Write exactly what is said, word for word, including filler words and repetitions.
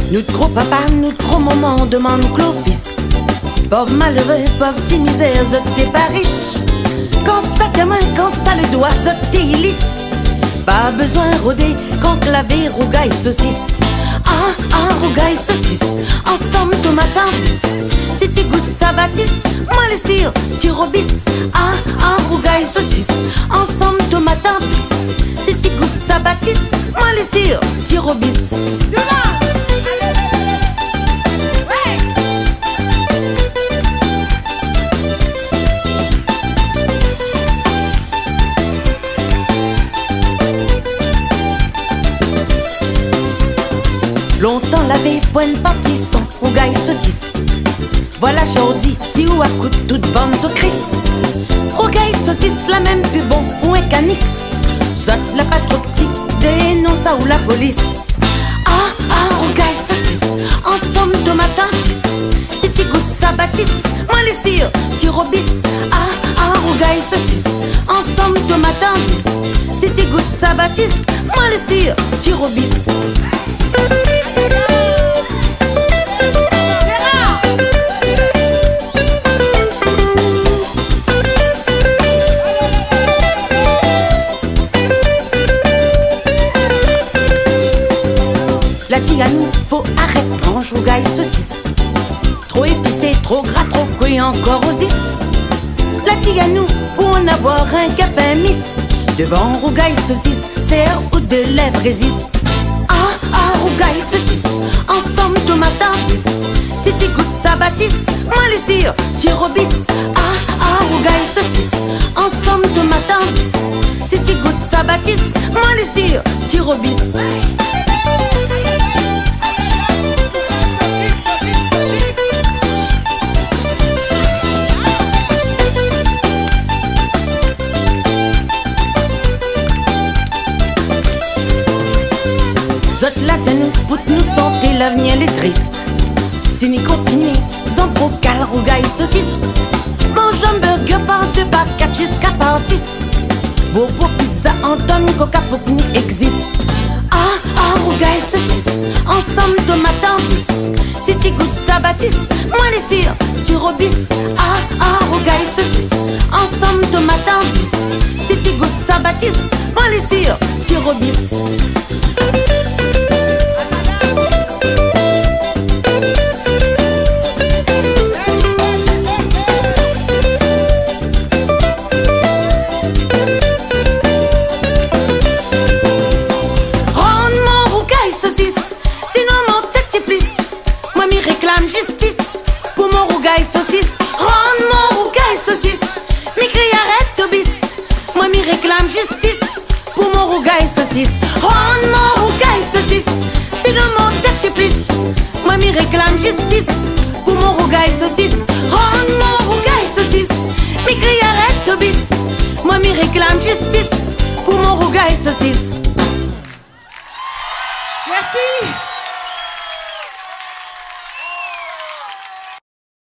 Notre gros papa, notre gros maman demande nos fils. Pauvre malheureux, pauvre petit misère, je t'es pas riche. Quand ça tient main, quand ça le doigt, je t'es lisse. Pas besoin rôder, quand claver, rougaille, saucisse. Ah, ah, rougaille, saucisse, ensemble tout matin, bis. Si tu goûtes ça bâtisse, moi les cire, tu robis. Ah, ah, rougaille, saucisse, ensemble tout matin, bis. Si tu goûtes ça bâtisse, moi les cire, tu robis. Longtemps lavé, bonne partie sans rougaille saucisse. Voilà aujourd'hui, si ou à coup de toute bonne au Christ. Rougaille saucisse, la même plus bon ou un canis. Soit la pas trop petit, dénonce ça ou la police. Ah, ah, rougaille saucisse, ensemble de matin bis. Si tu goûtes ça bâtisse, moi les cire, tu robis. Ah, ah, rougaille saucisse, ensemble de matin bis. Si tu goûtes ça bâtisse, moi les cire, tu robis. La tigane, faut arrêter, branche, rougaille, saucisse. Trop épicé, trop gras, trop couille, encore aux is. La tigane, pour en avoir un capin miss. Devant rougaille, saucisse, serre ou de lèvres résiste. Ah, ah, rougaille, saucisse, ensemble tomate bis. Si tu goûtes ça bâtisse, moi les cire, tu robis. Ah, ah, rougaille, saucisse, ensemble tomate bis. Si tu goûtes ça bâtisse, moi les cire, tu robis. Zot la tienne, pour nous santé, l'avenir est triste. Si nous continuons, sans brocal, rougaille, saucisse. Mange un burger par deux par quatre jusqu'à par dix. Bobo, pizza, Anton, coca, pour nous existe. Ah, ah, rougaille, saucisse, ensemble tomate bis. Si tu goûtes ça bâtisse, moi les cire, tu robis. Ah, ah, rougaille, saucisse, ensemble tomate bis. Si tu goûtes ça bâtisse, moi les cire, tu robis. Réclame justice pour mon rougaille saucisse. Rends mon rougaille saucisse. Mi crie arrête au bis. Moi mi réclame justice pour mon rougaille saucisse. Rends mon rougaille saucisse. Sinon mon tête tu pliche. Moi mi réclame justice pour mon rougaille saucisse. Rends mon rougaille saucisse. Mi crie arrête au bis. Moi mi réclame justice pour mon rougaille saucisse. Merci.